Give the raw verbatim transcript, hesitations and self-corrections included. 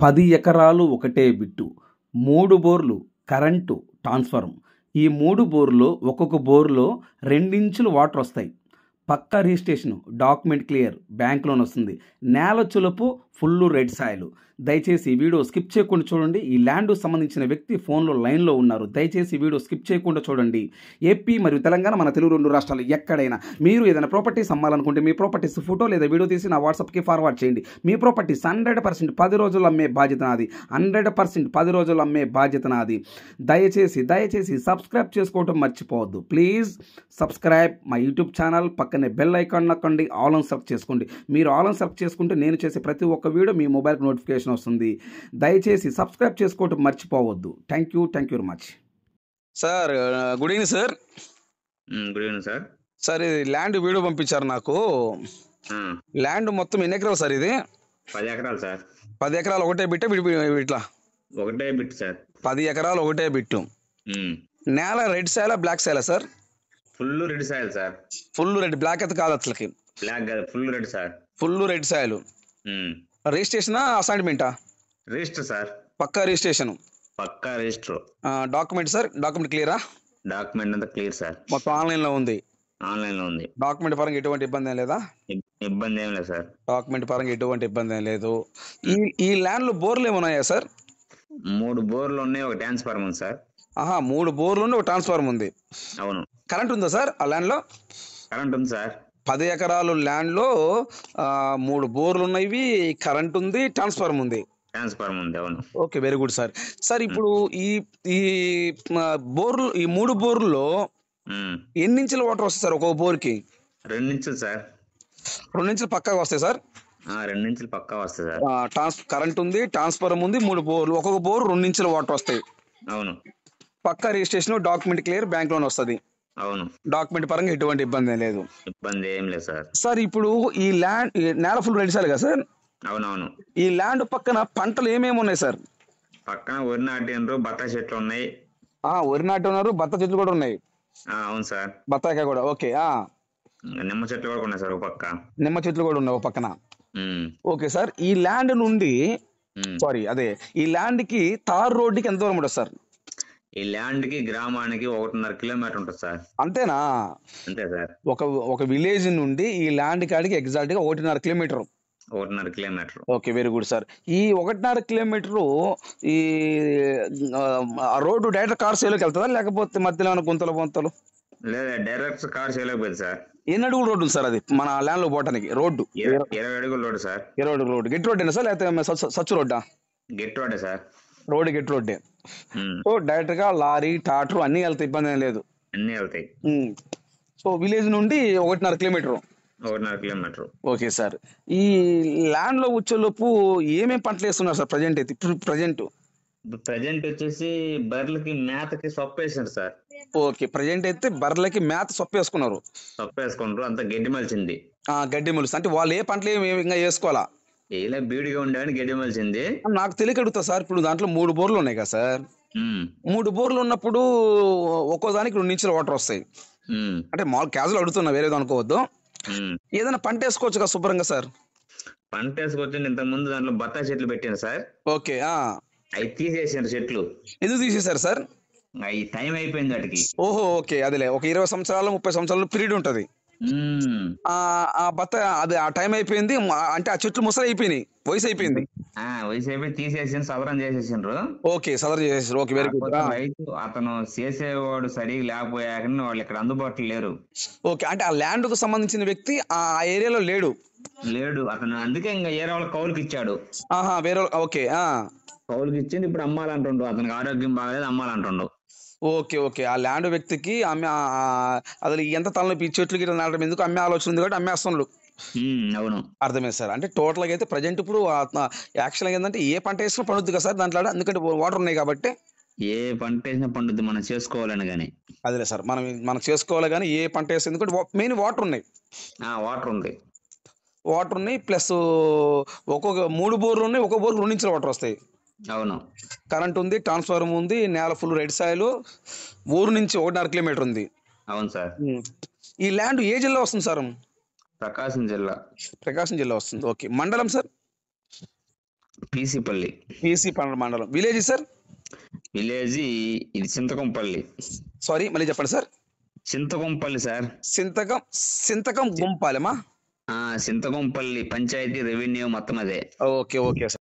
పది ఎకరాలు ఒకటే బిట్టు, మూడు బోర్లు, కరెంటు, ట్రాన్స్ఫార్మర్. ఈ మూడు బోర్లో ఒక్కొక్క బోర్లో రెండించులు వాటర్ వస్తాయి. పక్కా registration, document clear, bank loan వస్తుంది. నేల చులుపు, ఫుల్ రెడ్ సాయిల్. దయచేసి ఈ వీడియో స్కిప్ చేయకుండా చూడండి. ఈ ల్యాండ్ సంబంధించిన వ్యక్తి ఫోన్లో లైన్లో ఉన్నారు. దయచేసి ఈ వీడియో స్కిప్ చేయకుండా చూడండి. ఏపీ మరియు తెలంగాణ, మన తెలుగు రెండు రాష్ట్రాలు ఎక్కడైనా మీరు ఏదైనా ప్రాపర్టీస్ అమ్మాలనుకుంటే మీ ప్రాపర్టీస్ ఫోటో లేదా వీడియో తీసి నా వాట్సాప్కి ఫార్వర్డ్ చేయండి. మీ ప్రాపర్టీస్ హండ్రెడ్ పర్సెంట్ పది రోజులు అమ్మే బాధ్యత నాది. హండ్రెడ్ పర్సెంట్ పది రోజులు అమ్మే బాధ్యత నాది. దయచేసి దయచేసి సబ్స్క్రైబ్ చేసుకోవడం మర్చిపోవద్దు. Please subscribe my YouTube channel. పక్కనే బెల్ ఐకాన్ నొక్కండి, ఆల్ ఆన్ సెలెక్ట్ చేసుకోండి. మీరు ఆల్ ఆన్ సెలెక్ట్ చేసుకుంటే నేను చేసే ప్రతి ఒక్క వీడియో మీ మొబైల్కి నోటిఫికేషన్ వస్తుంది. దయచేసి సబ్స్క్రైబ్ చేసుకోవడం మర్చిపోవద్దు. Thank you thank you very much. Sir good evening sir. Good evening sir. Sir ఇది ల్యాండ్ వీడియో పంపించారు నాకు. ల్యాండ్ మొత్తం ఎన్ని ఎకరాలు సార్ ఇది? పది ఎకరాలు సార్. పది ఎకరాలు ఒకటే బిట్టే ఇట్లా? ఒకటే బిట్ సార్. పది ఎకరాలు ఒకటే బిట్టు. నేల రెడ్ సాయిలా బ్లాక్ సాయిలా sir? Full red soil sir. Full red, black అయితే కాదు అసలుకి. బ్లాక్ కాదు, full red sir. Full red soil. Registration అసైన్మెంటా? Register sir. పక్కా రిజిస్ట్రేషన్, పక్కా రిజిస్టర్. డాక్యుమెంట్ సార్, డాక్యుమెంట్ క్లియరా? డాక్యుమెంట్ అంతా క్లియర్ సార్. మొత్తం ఆన్లైన్ లో ఉంది. ఆన్లైన్ లో ఉంది. డాక్యుమెంట్ పరంగా ఎటువంటి ఇబ్బంది ఏం లేదా? ఇబ్బంది ఏం లేదు సార్. డాక్యుమెంట్ పరంగా ఎటువంటి ఇబ్బంది ఏం లేదు. ఈ ఈ ల్యాండ్ లో బోర్లు ఏమున్నాయా సార్? మూడు బోర్లు ఉన్నాయి, ఒక ట్రాన్స్ఫార్మర్ ఉంది సార్. ఆహా, మూడు బోర్లు ఉన్నాయి, ఒక ట్రాన్స్ఫార్మర్ ఉంది. అవును. కరెంట్ ఉందా సార్ ఆ ల్యాండ్ లో? కరెంట్ ఉంది సార్. పది ఎకరాలు ల్యాండ్ లో మూడు బోర్లు ఉన్నాయి, కరెంట్ ఉంది, ట్రాన్స్ఫార్మర్ ఉంది. ట్రాన్స్ఫార్మర్ ఉంది. అవును. Okay, very good sir. Sir ఇప్పుడు ఈ ఈ బోర్లు, ఈ మూడు బోర్లలో ఎన్ని ఇంచుల వాటర్ వస్తాయి సార్ ఒక్కొక్క బోర్కి? రెండు ఇంచులు సార్. రెండు ఇంచులు పక్కాగా వస్తాయి సార్. రెండు ఇంచులు పక్కా వస్తాయి సార్. ట్రాన్స్ కరెంట్ ఉంది, ట్రాన్స్ఫార్మర్ ఉంది, మూడు బోర్లు, ఒక్కొక్క బోర్ రెండు ఇంచుల వాటర్ వస్తాయి. అవును. పక్కా registration, document clear, bank loan వస్తుంది. అవును. డాక్యుమెంట్ పరంగా ఎటువంటి ఇబ్బంది లేదు. ఇబ్బంది ఏం లేదు సార్. సార్ ఇప్పుడు ఈ ల్యాండ్ నేల ఫుల్ రెడ్ సార్ కదా సార్? అవునవును. ఈ ల్యాండ్ పక్కన పంటలు ఏమేమి ఉన్నాయి సార్? పక్కన వరి నాటినరు, బత్తాయి చెట్లు ఉన్నాయి. వరి నాటి ఉన్నారు, బత్త చెట్లు కూడా ఉన్నాయి. అవును సార్. బత్తాయికాయ కూడా. ఓకే. నిమ్మ చెట్లు కూడా ఉన్నాయి సార్. ఒక పక్క నిమ్మ చెట్లు కూడా ఉన్నాయి ఒక పక్కన. Okay sir. ఈ ల్యాండ్ నుండి సారీ అదే ఈ ల్యాండ్ కి తార్ రోడ్డుకి ఎంత దూరం ఉంటుంది సార్? ఈ ల్యాండ్ కి గ్రామానికి ఒకటిన్నర కిలోమీటర్ ఉంటుంది సార్. అంతేనా? అంతే సార్. ఒక ఒక విలేజ్ నుండి ఈ ల్యాండ్ కాడికి ఎగ్జాక్ట్ గా ఒకటిన్నర కిలోమీటర్. ఒకటిన్నర kilometre. Okay, very good sir. ఈ ఒకటిన్నర కిలోమీటరు ఈ రోడ్డు డైరెక్ట్ కార్ సేలోకి వెళ్తుందా లేకపోతే మధ్యలో ఏమైనా గుంతలు పొంతలు? లేదా డైరెక్ట్ కార్ సేలోకి సార్. ఎన్ని అడుగులు రోడ్డు ఉంది సార్ అది మన ల్యాండ్ లో పోవటానికి? రోడ్డు ఇరవై అడుగుల రోడ్డు సార్. ఇరవై అడుగుల రోడ్డు. గెట్ రోడ్డేనా సార్ లేకపోతే సచ్చు రోడ్డా? గెట్ రోడ్డే సార్. రోడ్డు గెట్ రోడ్డే. సో డైరెక్ట్ గా లారీ, ట్రాక్టర్ అన్ని వెళ్తాయి, ఇబ్బంది ఏం లేదు. అన్ని వెళ్తాయి. సో విలేజ్ నుండి ఒకటిన్నర కిలోమీటర్. ఒకటిన్నర కిలోమీటర్. Okay sir. ఈ ల్యాండ్ లో వచ్చేలోపు ఏమేమి పంటలు వేస్తున్నారు సార్ ప్రజెంట్ అయితే? ఇప్పుడు ప్రజెంట్ ప్రజెంట్ వచ్చేసి బర్రెలకి మేతకి సొప్ప వేసారు సార్. ఓకే, ప్రజెంట్ అయితే బర్రెలకి మేత సొప్ప వేసుకున్నారు. సొప్ప వేసుకుంటారు, అంత గడ్డి మలిచింది. గడ్డి మొలుసు అంటే వాళ్ళు ఏ పంటలు ఏమి ఇంకా వేసుకోవాలా? ఇలా బీడిగా ఉండేవాడిని గడ్డి మలిచింది. నాకు తెలియక అడుగుతా సార్, ఇప్పుడు దాంట్లో మూడు బోర్లు ఉన్నాయి కదా సార్? మూడు బోర్లు ఉన్నప్పుడు ఒక్కో దానికి రెండు ఇంచుల వాటర్ వస్తాయి. అంటే మామూలు క్యాజువల్ అడుగుతున్నా, వేరేది అనుకోవద్దు. ఏదైనా పంట వేసుకోవచ్చు కదా శుభ్రంగా సార్? పంట వేసుకోవచ్చు. ఇంత ముందు దాంట్లో బత్తాయి చెట్లు పెట్టాను సార్. ఓకే. అవి తీసేసారు చెట్లు. ఎందుకు తీసేశారు సార్? అవి టైం అయిపోయింది వాటికి. ఓహో, ఓకే. అదిలే ఒక ఇరవై సంవత్సరాలు ముప్పై సంవత్సరాలు పీరియడ్ ఉంటది. ఆ బత్త అది ఆ టైం అయిపోయింది అంటే ఆ చెట్లు ముసలి అయిపోయినాయి, వయసు అయిపోయింది. వయసు అయిపోయి తీసేసి సదరం చేసేసిండ్రు. ఓకే, సదరం చేసేసారు. Okay, very good. రైతు అతను చేసేవాడు సరిగా లేకపోయాక వాళ్ళు ఇక్కడ అందుబాటులో లేరు. ఓకే, అంటే ఆ ల్యాండ్ కు సంబంధించిన వ్యక్తి ఆ ఏరియాలో లేడు. లేడు అతను, అందుకే ఇంకా ఏరే వాళ్ళ కౌలుకి ఇచ్చాడు. ఆహా, వేరే. ఓకే, కౌలుకి ఇచ్చింది. ఇప్పుడు అమ్మాలంటుండు, అతనికి ఆరోగ్యం బాగాలేదు, అమ్మాలంటుండు. ఓకే ఓకే ఆ ల్యాండ్ వ్యక్తికి అమ్మే అసలు ఎంత తలనొప్పి చెట్లు గిట్ల నాటడం ఎందుకు అమ్మే ఆలోచన ఉంది కాబట్టి అమ్మేస్తున్నాడు. అవును, అర్థమైంది సార్. అంటే టోటల్ గా అయితే ప్రజెంట్ ఇప్పుడు యాక్చువల్గా ఏంటంటే ఏ పంట వేసినా పండుద్ది కదా సార్ దాంట్లో, ఎందుకంటే వాటర్ ఉన్నాయి కాబట్టి. ఏ పంట వేసినా పండుద్ది, మనం చేసుకోవాలని. కానీ అదే సార్, మనం మనం చేసుకోవాలి కానీ ఏ పంట వేస్తే, ఎందుకంటే మెయిన్ వాటర్ ఉన్నాయి. వాటర్ ఉంది వాటర్ ఉన్నాయి ప్లస్ ఒక్కొక్క మూడు బోర్లు ఉన్నాయి, ఒక్కొక్క బోర్లు రెండు ఇంచుల వాటర్ వస్తాయి. అవును, కరెంట్ ఉంది, ట్రాన్స్ఫార్మర్ ఉంది, నేల ఫుల్ రెడ్ సాయిల్, ఊరు నుంచి ఒకటిన్నర కిలోమీటర్ ఉంది. అవును సార్. ఈ ల్యాండ్ ఏ జిల్లా వస్తుంది సార్? ప్రకాశం జిల్లా. ప్రకాశం జిల్లా వస్తుంది. ఓకే, మండలం సార్? పీసీపల్లి. పీసీ మండలం. Village sir? విలేజ్ ఇది చింతకంపల్లి. సారీ మళ్ళీ చెప్పండి సార్. చింతకంపల్లి సార్. సింతకం సింతకం గుంపాలెమా? చింతకంపల్లి పంచాయతీ రెవెన్యూ మొత్తం అదే. Okay okay sir.